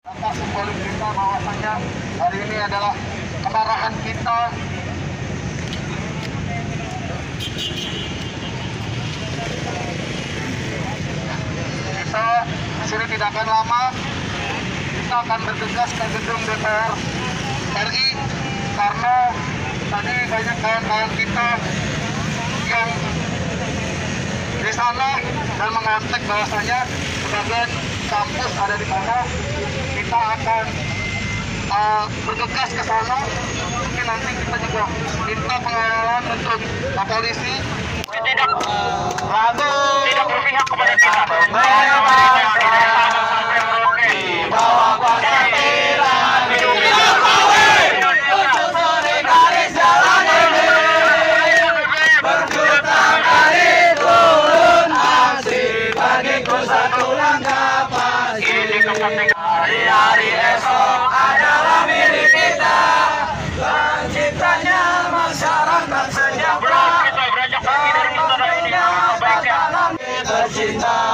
Kata simbolik kita bahwasanya hari ini adalah kemarahan kita. Kita di sini tidak akan lama. Kita akan bergegas ke gedung DPR RI karena tadi banyak kawan-kawan kita yang di sana dan mengontek bahwasanya sebagian kampus ada di sana. Kita akan bergegas ke sana. Mungkin nanti kita juga minta pengawalan untuk polisi tidak berpihak kepada kita. Hari-hari esok adalah milik kita, terciptanya masyarakat sejahtera. Kita beranjak kaki dari istana ini, tercinta.